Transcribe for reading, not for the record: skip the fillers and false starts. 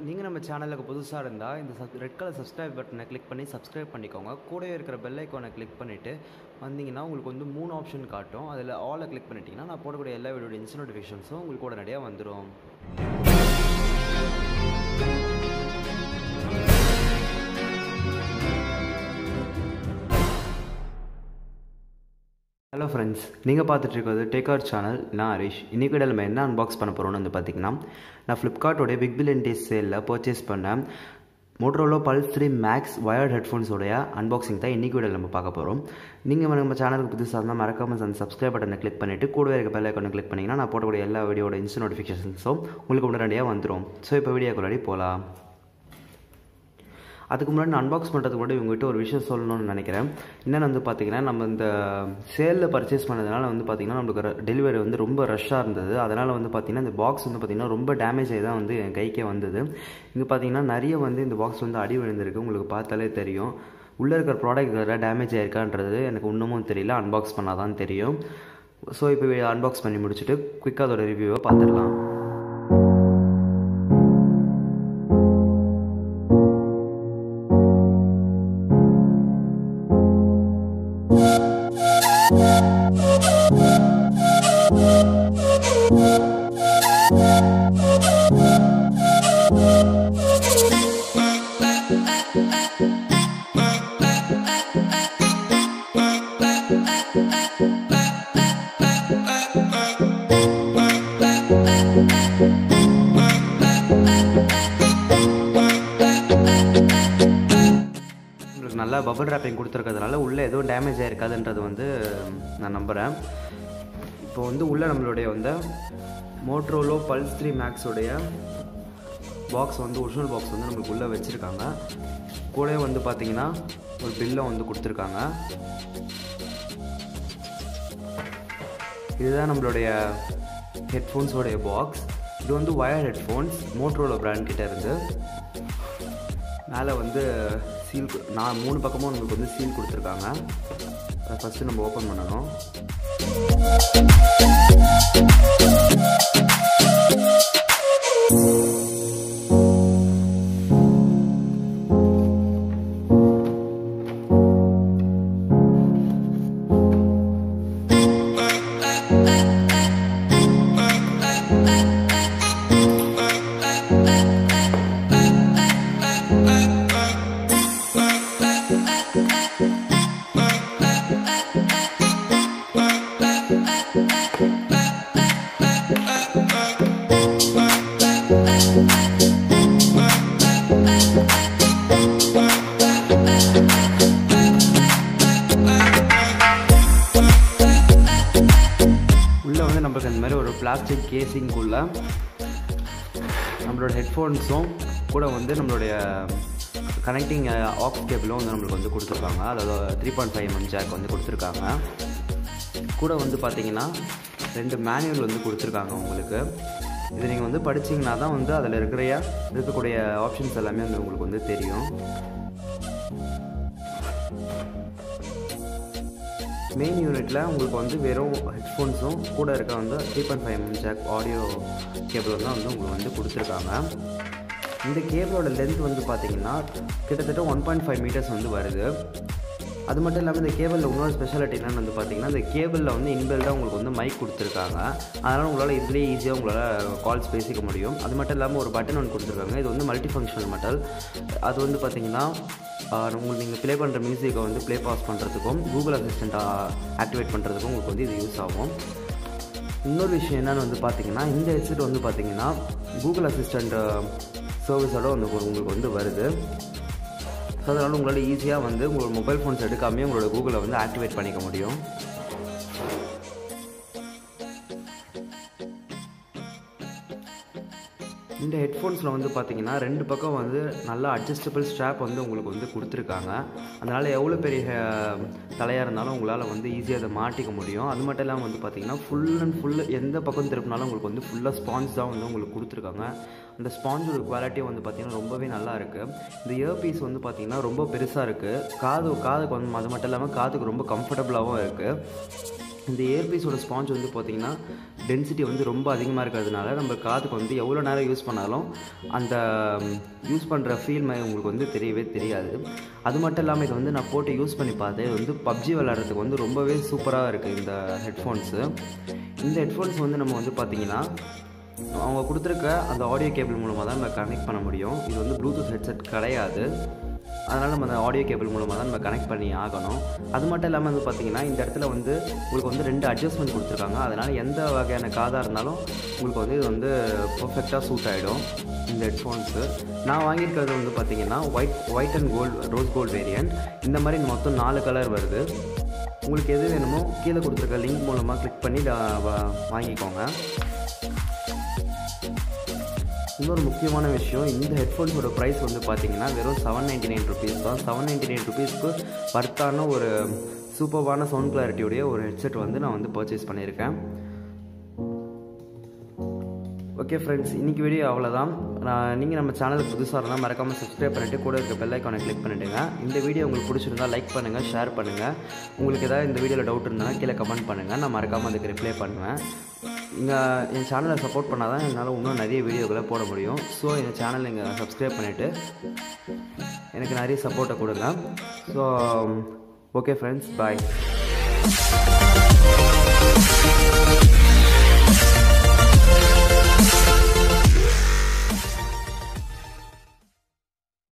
நீங்கள் நம்ம சேனலுக்கு புதுசாக இருந்தால் இந்த ரெட் கலர் சப்ஸ்கிரைப் பட்டனை கிளிக் பண்ணி சப்ஸ்கிரைப் பண்ணிக்கோங்க. கூடவே இருக்கிற பெல் ஐக்கானை கிளிக் பண்ணிவிட்டு வந்தீங்கன்னா உங்களுக்கு வந்து 3 ஆப்ஷன் காட்டும். அதில் ஆலை கிளிக் பண்ணிட்டீங்கன்னா நான் போடக்கூடிய எல்லா வீடியோட இன்ஸ்டன்ட் நோட்டிஃபிகேஷன்ஸும் உங்களுக்கு உடனடியாக வந்துடும். ஹலோ ஃப்ரெண்ட்ஸ், நீங்கள் பார்த்துட்ருக்கிறது டேக் அவர் சேனல். நான் ஹரிஷ். இன்றைக்கி வீடியோவில் நம்ம என்ன அன்பாக்ஸ் பண்ண போகிறோம்னு வந்து பார்த்திங்கன்னா, நான் ஃப்ளிப்கார்ட்டோடைய பிக் பில்லியன் டேஸ் சேலில் பர்ச்சேஸ் பண்ணேன் மோட்டோரோலா பல்ஸ் 3 மேக்ஸ் வயர்ட் ஹெட்ஃபோன்ஸோடைய அன்பாக்சிங் தான் இன்றைக்கி வீடியோவில் நம்ம பார்க்க போகிறோம். நீங்கள் நம்ம சேனலுக்கு புதுசாக இருந்தால் மறக்காமல் அந்த சப்ஸ்கிரைப் பட்டனை கிளிக் பண்ணிவிட்டு கூடவே இருக்க பெல் ஐக்கானை கிளிக் பண்ணிங்கன்னா நான் போடக்கூடிய எல்லா வீடியோட இன்ஸ்டன்ட் நோட்டிஃபிகேஷன்ஸும் உங்களுக்கு உடனடியாக வந்துடும். ஸோ இப்போ வீடியோக்குள்ளாடி போகலாம். அதுக்கு முன்னாடி நான் அன்பாக்ஸ் பண்ணுறதுக்கு முன்னாடி உங்கள்கிட்ட ஒரு விஷயம் சொல்லணும்னு நினைக்கிறேன். என்னென்னு வந்து பார்த்திங்கன்னா, நம்ம இந்த சேலில் பர்ச்சேஸ் பண்ணதுனால வந்து பார்த்திங்கன்னா நம்மளுக்கு டெலிவரி வந்து ரொம்ப ரஷ்ஷாக இருந்தது. அதனால் வந்து பார்த்திங்கன்னா இந்த பாக்ஸ் வந்து பார்த்திங்கன்னா ரொம்ப டேமேஜ் ஆகி தான் வந்து என் கைக்கே வந்தது. இங்கே பார்த்திங்கன்னா நிறைய வந்து இந்த பாக்ஸ் வந்து அடி விழுந்திருக்கு. உங்களுக்கு பார்த்தாலே தெரியும். உள்ளே இருக்கிற ப்ராடக்ட் வேறு டேமேஜ் ஆகிருக்கான்றது எனக்கு இன்னமும் தெரியல. அன்பாக்ஸ் பண்ணால் தான் தெரியும். ஸோ இப்போ அன்பாக்ஸ் பண்ணி முடிச்சுட்டு குயிக்காக அதோட ரிவ்யூவை பார்த்துடலாம். நல்லா பபிள் ரேப்பிங் கொடுத்துருக்கிறதுனால உள்ளே எதுவும் டேமேஜ் ஆகிருக்காதுன்றது வந்து நான் நம்புகிறேன். இப்போ வந்து உள்ளே நம்மளுடைய வந்து மோட்டோரோலா பல்ஸ் 3 மேக்ஸோடைய பாக்ஸ் வந்து ஒரிஜினல் பாக்ஸ் வந்து நம்மளுக்கு உள்ளே வச்சுருக்காங்க. கூட வந்து பார்த்திங்கன்னா ஒரு பில்லும் வந்து கொடுத்துருக்காங்க. இதுதான் நம்மளுடைய ஹெட்ஃபோன்ஸோடைய பாக்ஸ். இது வந்து வயர்ட் ஹெட்ஃபோன்ஸ் மோட்டோரோலா பிராண்ட் கிட்டே இருந்து. மேலே வந்து சீல் 3 பக்கமும் நம்மளுக்கு வந்து சீல் கொடுத்துருக்காங்க. அதை ஃபஸ்ட்டு நம்ம ஓப்பன் பண்ணணும். உள்ளே வந்து நம்மளுக்கு அந்த மாதிரி ஒரு பிளாஸ்டிக் கேசிங்குள்ள நம்மளோட ஹெட்ஃபோன்ஸும் கூட வந்து நம்மளுடைய கனெக்டிங் ஆக்ஸ் கேபிளும் வந்து நம்மளுக்கு வந்து கொடுத்துருக்காங்க. அதாவது 3.5mm ஜாக் வந்து கொடுத்துருக்காங்க. கூட வந்து பார்த்திங்கன்னா 2 மேனுவல் வந்து கொடுத்துருக்காங்க உங்களுக்கு. இது நீங்கள் வந்து படிச்சிங்கன்னா தான் வந்து அதில் இருக்கக்கூடிய ஆப்ஷன்ஸ் எல்லாமே வந்து உங்களுக்கு வந்து தெரியும். மெயின் யூனிட்டில் உங்களுக்கு வந்து வெறும் ஹெட்ஃபோன்ஸும் கூட இருக்க வந்து 3.5mm ஜாக் ஆடியோ கேபிள் தான் வந்து உங்களுக்கு வந்து கொடுத்துருக்காங்க. இந்த கேபிளோட லென்த் வந்து பார்த்திங்கன்னா கிட்டத்தட்ட 1.5 மீட்டர்ஸ் வந்து வருது. அது மட்டும் இல்லாமல் இந்த கேபிளில் இன்னொரு ஸ்பெஷாலிட்டி என்னென்னு வந்து பார்த்திங்கன்னா, இந்த கேபிளில் வந்து இன்பில்டாக உங்களுக்கு வந்து மைக் கொடுத்துருக்காங்க. அதனால் உங்களால் இதுலேயே ஈஸியாக உங்களால் கால்ஸ் பேசிக்க முடியும். அது மட்டும் இல்லாமல் ஒரு பட்டன் ஒன்று கொடுத்துருக்காங்க. இது வந்து மல்டி ஃபங்க்ஷனல் மெட்டல். அது வந்து பார்த்திங்கன்னா உங்களுக்கு நீங்கள் ப்ளே பண்ணுற மியூசிக்கை வந்து ப்ளே பாஸ் பண்ணுறதுக்கும் கூகுள் அசிஸ்டண்ட்டாக ஆக்டிவேட் பண்ணுறதுக்கும் உங்களுக்கு வந்து இது யூஸ் ஆகும். இன்னொரு விஷயம் என்னென்னு வந்து பார்த்திங்கன்னா, இந்த ஹெட்செட் வந்து பார்த்திங்கன்னா கூகுள் அசிஸ்டண்ட் சர்வீஸோட வந்து உங்களுக்கு வந்து வருது. ஸோ அதனால் உங்களால் ஈஸியாக வந்து உங்களோட மொபைல் ஃபோன்ஸ் எடுக்காமே உங்களோட கூகுளை வந்து ஆக்டிவேட் பண்ணிக்க முடியும். இந்த ஹெட்ஃபோன்ஸில் வந்து பார்த்திங்கன்னா 2 பக்கம் வந்து நல்லா அட்ஜஸ்டபிள் ஸ்ட்ராப் வந்து உங்களுக்கு வந்து கொடுத்துருக்காங்க. அதனால் எவ்வளோ பெரிய தலையாக இருந்தாலும் உங்களால் வந்து ஈஸியாக அதை மாட்டிக்க முடியும். அது மட்டும் இல்லாமல் வந்து பார்த்திங்கன்னா ஃபுல் எந்த பக்கம் திருப்பினாலும் உங்களுக்கு வந்து ஃபுல்லாக ஸ்பான்ஸ் தான் வந்து உங்களுக்கு கொடுத்துருக்காங்க. அந்த ஸ்பாஞ்சோட குவாலிட்டியும் வந்து பார்த்திங்கன்னா ரொம்பவே நல்லா இருக்குது. இந்த இயர்பீஸ் வந்து பார்த்திங்கன்னா ரொம்ப பெருசாக இருக்குது. காதுக்கு வந்து அது மட்டும் இல்லாமல் காதுக்கு ரொம்ப கம்ஃபர்டபுளாகவும் இருக்குது. இந்த இயர்பீஸோட ஸ்பாஞ்ச் வந்து பார்த்திங்கன்னா டென்சிட்டி வந்து ரொம்ப அதிகமாக இருக்கிறதுனால நம்ம காதுக்கு வந்து எவ்வளோ நேரம் யூஸ் பண்ணாலும் அந்த யூஸ் பண்ணுற ஃபீல் உங்களுக்கு வந்து தெரியவே தெரியாது. அது மட்டும் இல்லாமல் இது வந்து நான் போட்டு யூஸ் பண்ணி பார்த்தேன். இது வந்து பப்ஜி விளையாடுறதுக்கு வந்து ரொம்பவே சூப்பராக இருக்குது இந்த ஹெட்ஃபோன்ஸு. இந்த ஹெட்ஃபோன்ஸ் வந்து நம்ம வந்து பார்த்திங்கன்னா அவங்க கொடுத்துருக்க அந்த ஆடியோ கேபிள் மூலமாக தான் நம்ம கனெக்ட் பண்ண முடியும். இது வந்து ப்ளூடூத் ஹெட்செட் கிடையாது. அதனால் நம்ம அந்த ஆடியோ கேபிள் மூலமாக தான் நம்ம கனெக்ட் பண்ணி ஆகணும். அது மட்டும் இல்லாமல் வந்து பார்த்திங்கன்னா இந்த இடத்துல வந்து உங்களுக்கு வந்து 2 அட்ஜஸ்ட்மெண்ட் கொடுத்துருக்காங்க. அதனால் எந்த வகையான காதாக இருந்தாலும் உங்களுக்கு வந்து இது வந்து பர்ஃபெக்டாக சூட் ஆகிடும் இந்த ஹெட்ஃபோன்ஸு. நான் வாங்கியிருக்கிறது வந்து பார்த்திங்கன்னா white and gold rose gold variant. இந்த மாதிரி மொத்தம் 4 கலர் வருது. உங்களுக்கு எது வேணுமோ கீழே கொடுத்துருக்க லிங்க் மூலமாக கிளிக் பண்ணி வாங்கிக்கோங்க. இன்னொரு முக்கியமான விஷயம், இந்த ஹெட்ஃபோன்ஸோட ப்ரைஸ் வந்து பார்த்திங்கன்னா வெறும் 799 ருபீஸ் தான். 799 ருபீஸ்க்கு வர்த்தான ஒரு சூப்பர்வான சவுண்ட் கிளாரிட்டியுடைய ஒரு ஹெட்செட் வந்து நான் வந்து பர்ச்சேஸ் பண்ணியிருக்கேன். ஓகே ஃப்ரெண்ட்ஸ், இன்றைக்கி வீடியோ அவ்வளோதான். நீங்கள் நம்ம சேனலுக்கு புதுசாக இருந்தால் மறக்காமல் சப்ஸ்கிரைப் பண்ணிவிட்டு கூட இருக்க பெல் ஐக்கானை கிளிக் பண்ணிவிடுங்க. இந்த வீடியோ உங்களுக்கு பிடிச்சிருந்தால் லைக் பண்ணுங்கள், ஷேர் பண்ணுங்கள். உங்களுக்கு ஏதாவது இந்த வீடியோவில் டவுட் இருந்தால் கீழே கமெண்ட் பண்ணுங்கள். நான் மறக்காமல் அதுக்கு ரிப்ளை பண்ணுவேன். என் சேனலை சப்போர்ட் பண்ணால் தான் என்னால் இன்னும் நிறைய வீடியோக்களை போட முடியும். ஸோ என் சேனல் நீங்கள் சப்ஸ்கிரைப் பண்ணிவிட்டு எனக்கு நிறைய சப்போர்ட்டை கொடுங்க. ஸோ ஓகே ஃப்ரெண்ட்ஸ், பாய்.